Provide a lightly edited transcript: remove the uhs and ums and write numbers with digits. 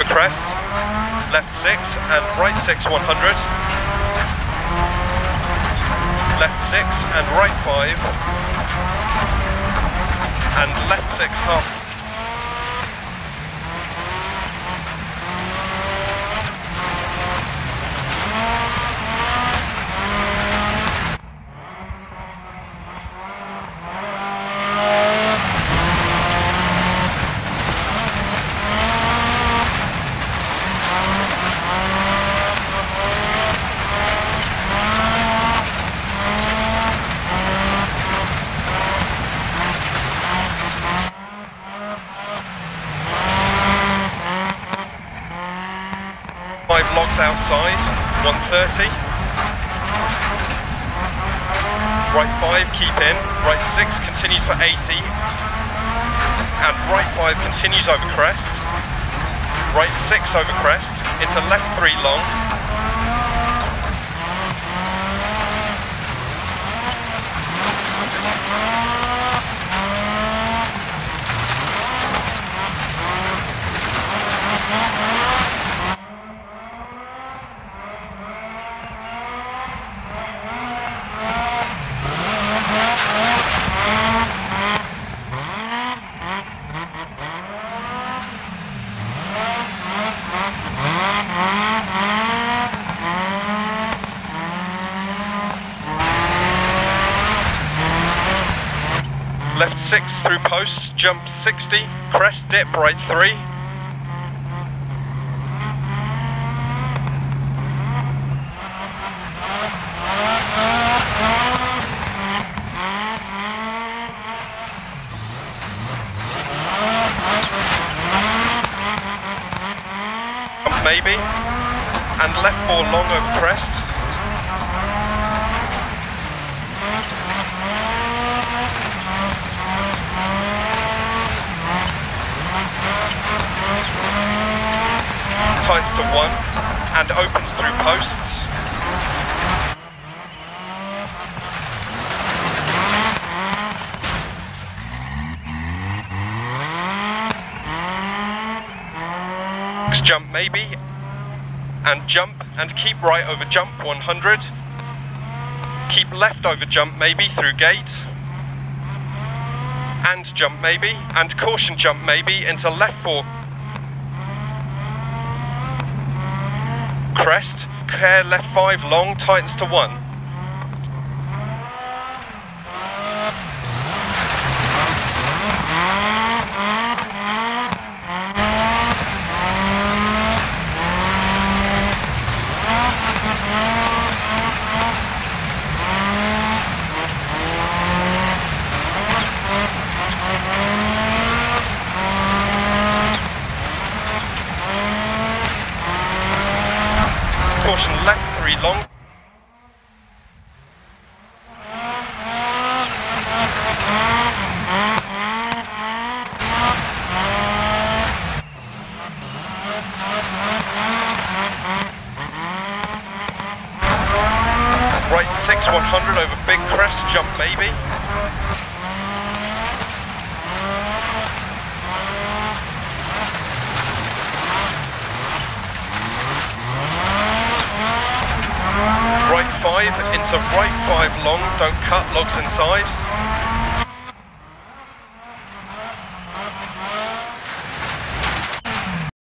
over crest, left 6 and right 6 100, left 6 and right 5, and left 6 half. Logs outside, 130. Right 5, keep in. Right 6 continues for 80. And right 5 continues over crest. Right 6 over crest. Into left 3 long. Left 6 through posts, jump 60, crest dip right 3. Jump maybe, and left 4 long over crest. Tightens to 1 and opens through posts. Jump maybe, and jump and keep right over jump 100. Keep left over jump maybe through gate. And jump maybe, and caution jump maybe into left 4. Crest, care left 5 long, tightens to 1. Caution left 3 long. Right 6 100 over big crest, jump maybe. Right 5 into right 5 long, don't cut, logs inside.